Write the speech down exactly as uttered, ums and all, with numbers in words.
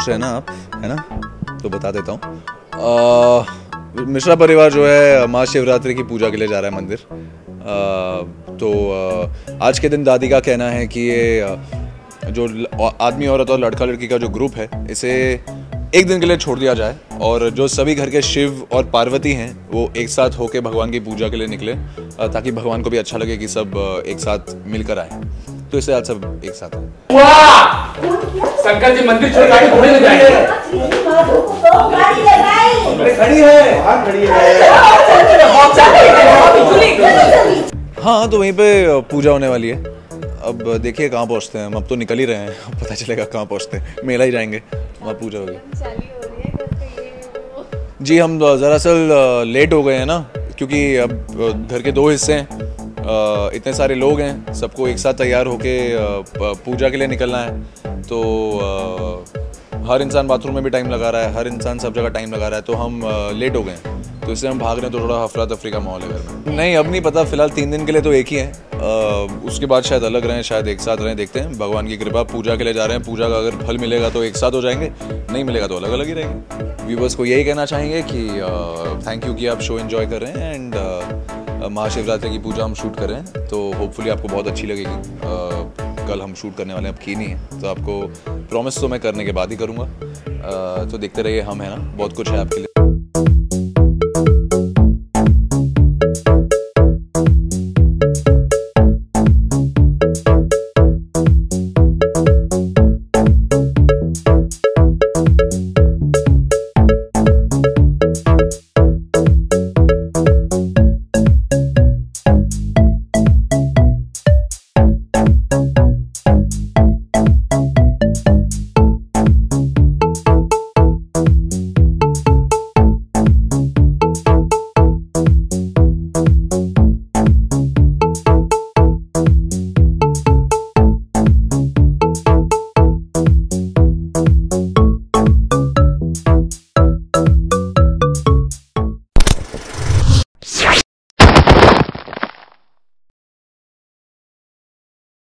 पूछ रहे हैं ना आप, है ना, तो बता देता हूँ। मिश्रा परिवार जो है महाशिवरात्रि की पूजा के लिए जा रहा है मंदिर। आ, तो आ, आज के दिन दादी का कहना है कि ये आ, जो आदमी औरत और लड़का लड़की का जो ग्रुप है इसे एक दिन के लिए छोड़ दिया जाए और जो सभी घर के शिव और पार्वती हैं वो एक साथ होके भगवान की पूजा के लिए निकले, ताकि भगवान को भी अच्छा लगे कि सब एक साथ मिलकर आए। तो इससे आज सब एक साथ हैं। वाह! शंकर जी मंदिर छोड़ गाड़ी घोड़े ले जाएंगे। खड़ी है, हाँ खड़ी है। हाँ, तो वहीं पे पूजा होने वाली है। अब देखिए कहाँ पहुँचते हैं हम। अब तो निकल ही रहे हैं, अब पता चलेगा कहाँ पहुँचते हैं। मेला ही जाएंगे, वहाँ पूजा होगी। जी हम दरअसल लेट हो गए हैं ना, क्योंकि अब घर के दो हिस्से हैं, इतने सारे लोग हैं, सबको एक साथ तैयार होके पूजा के लिए निकलना है। तो हर इंसान बाथरूम में भी टाइम लगा रहा है, हर इंसान सब जगह टाइम लगा रहा है, तो हम लेट हो गए हैं। तो इससे हम भाग रहे हैं, तो थोड़ा हफरा तफरी का माहौल है घर में। नहीं, अब नहीं पता, फिलहाल तीन दिन के लिए तो एक ही है। आ, उसके बाद शायद अलग रहें, शायद एक साथ रहें, देखते हैं। भगवान की कृपा, पूजा के लिए जा रहे हैं, पूजा का अगर फल मिलेगा तो एक साथ हो जाएंगे, नहीं मिलेगा तो अलग अलग ही रहेंगे। व्यूवर्स को यही कहना चाहेंगे कि थैंक यू कि आप शो एंजॉय कर रहे हैं एंड महाशिवरात्रि की पूजा हम शूट कर रहे हैं, तो होपफुली आपको बहुत अच्छी लगेगी। uh, कल हम शूट करने वाले हैं, अब की नहीं है, तो आपको प्रॉमिस तो मैं करने के बाद ही करूँगा। uh, तो देखते रहिए हम, है ना, बहुत कुछ है आपके लिए।